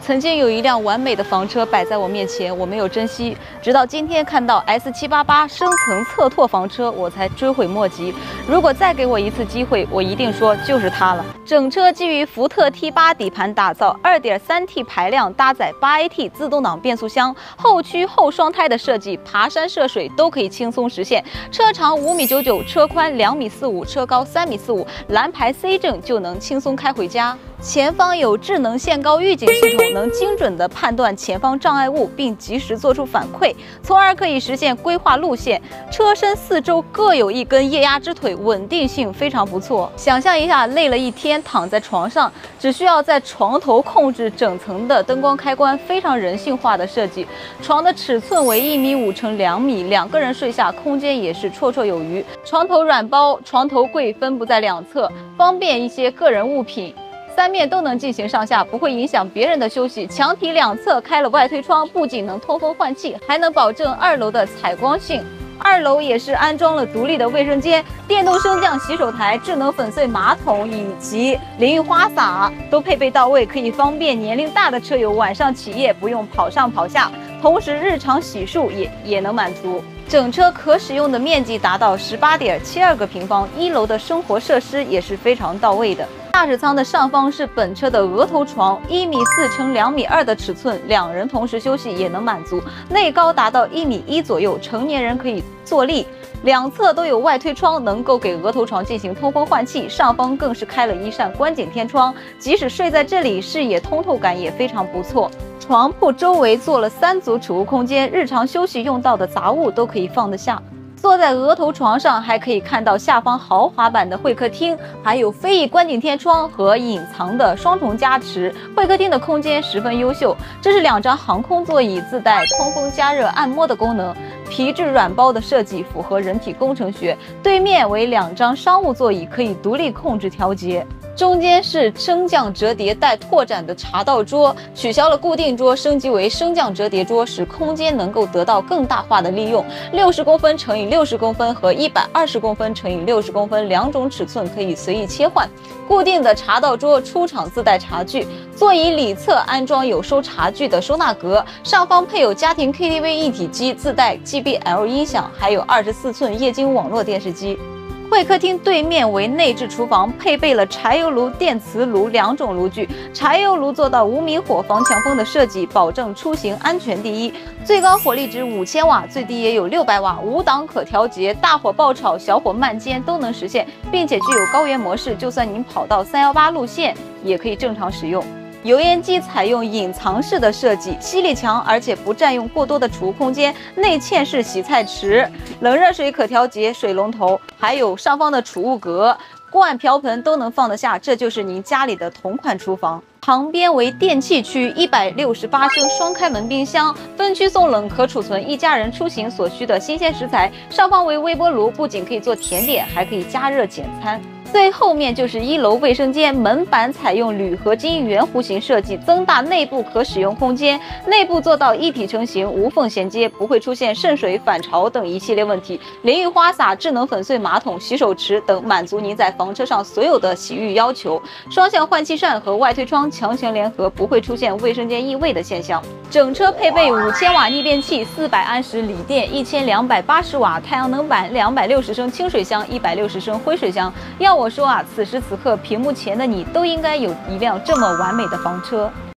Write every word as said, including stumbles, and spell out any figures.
曾经有一辆完美的房车摆在我面前，我没有珍惜，直到今天看到 S 七八八深层侧拓房车，我才追悔莫及。如果再给我一次机会，我一定说就是它了。整车基于福特 T 八底盘打造 ，二点三 T 排量，搭载 八 A T 自动挡变速箱，后驱后双胎的设计，爬山涉水都可以轻松实现。车长五米九九，车宽两米四五，车高三米四五，蓝牌 C 证就能轻松开回家。前方有智能限高预警系统，能精准地判断前方障碍物，并及时做出反馈，从而可以实现规划路线。车身四周各有一根液压支腿，稳定性非常不错。想象一下，累了一天躺在床上，只需要在床头控制整层的灯光开关，非常人性化的设计。床的尺寸为一米五乘两米，两个人睡下空间也是绰绰有余。床头软包、床头柜分布在两侧，方便一些个人物品。三面都能进行上下，不会影响别人的休息。墙体两侧开了外推窗，不仅能通风换气，还能保证二楼的采光性。二楼也是安装了独立的卫生间、电动升降洗手台、智能粉碎马桶以及淋浴花洒都配备到位，可以方便年龄大的车友晚上起夜不用跑上跑下，同时日常洗漱也也能满足。整车可使用的面积达到十八点七二个平方，一楼的生活设施也是非常到位的。驾驶舱的上方是本车的额头床，一米四乘两米二的尺寸，两人同时休息也能满足。内高达到一米一左右，成年人可以坐立。两侧都有外推窗，能够给额头床进行通风换气，上方更是开了一扇观景天窗，即使睡在这里，视野通透感也非常不错。床铺周围做了三组储物空间，日常休息用到的杂物都可以放得下。坐在额头床上，还可以看到下方豪华版的会客厅，还有飞翼观景天窗和隐藏的双重加持。会客厅的空间十分优秀，这是两张航空座椅，自带通风、加热、按摩的功能，皮质软包的设计符合人体工程学。对面为两张商务座椅，可以独立控制调节。中间是升降折叠带拓展的茶道桌，取消了固定桌，升级为升降折叠桌，使空间能够得到更大化的利用。六十公分乘以六十公分和一百二十公分乘以六十公分两种尺寸可以随意切换。固定的茶道桌出厂自带茶具，座椅里侧安装有收茶具的收纳格，上方配有家庭 K T V 一体机，自带 G B L 音响，还有二十四寸液晶网络电视机。会客厅对面为内置厨房，配备了柴油炉、电磁炉两种炉具。柴油炉做到无明火防强风的设计，保证出行安全第一。最高火力值五千瓦，最低也有六百瓦，五档可调节，大火爆炒、小火慢煎都能实现，并且具有高原模式，就算您跑到三一八路线也可以正常使用。油烟机采用隐藏式的设计，吸力强，而且不占用过多的储物空间。内嵌式洗菜池、冷热水可调节水龙头，还有上方的储物格、锅碗瓢盆都能放得下，这就是您家里的同款厨房。旁边为电器区，一百六十八升双开门冰箱，分区送冷，可储存一家人出行所需的新鲜食材。上方为微波炉，不仅可以做甜点，还可以加热简餐。最后面就是一楼卫生间，门板采用铝合金圆弧形设计，增大内部可使用空间，内部做到一体成型，无缝衔接，不会出现渗水、反潮等一系列问题。淋浴花洒、智能粉碎马桶、洗手池等，满足您在房车上所有的洗浴要求。双向换气扇和外推窗强行联合，不会出现卫生间异味的现象。整车配备五千瓦逆变器、四百安时锂电、一千两百八十瓦太阳能板、两百六十升清水箱、一百六十升灰水箱。要我说啊，此时此刻屏幕前的你都应该有一辆这么完美的房车。